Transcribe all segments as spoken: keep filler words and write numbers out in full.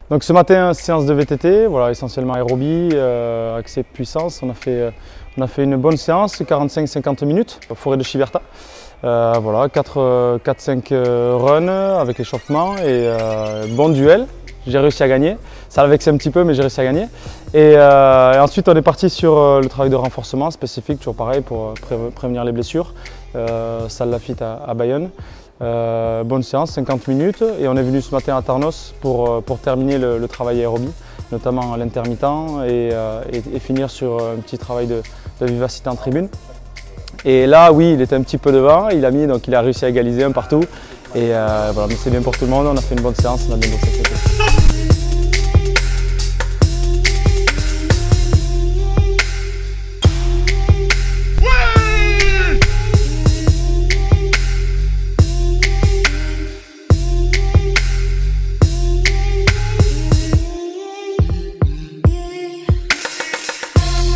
Donc ce matin, séance de V T T, voilà, essentiellement aérobie, euh, accès puissance. On a fait, on a fait une bonne séance, quarante-cinq à cinquante minutes, forêt de Chiberta. Euh, voilà, quatre cinq runs avec l'échauffement et euh, bon duel. J'ai réussi à gagner. Ça l'a vexé un petit peu, mais j'ai réussi à gagner. Et, euh, et ensuite, on est parti sur euh, le travail de renforcement spécifique, toujours pareil, pour pré prévenir les blessures. Euh, salle Lafitte à, à Bayonne. Euh, bonne séance, cinquante minutes. Et on est venu ce matin à Tarnos pour, pour terminer le, le travail aérobie, notamment à l'intermittent, et, euh, et, et finir sur un petit travail de, de vivacité en tribune. Et là, oui, il était un petit peu devant. Il a mis, donc il a réussi à égaliser un partout. Et euh, voilà, mais c'est bien pour tout le monde. On a fait une bonne séance, on a bien bossé.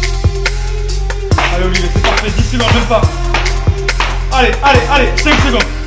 Allez Olivier, c'est parfait, dix secondes, même pas. Allez, allez, allez, cinq secondes.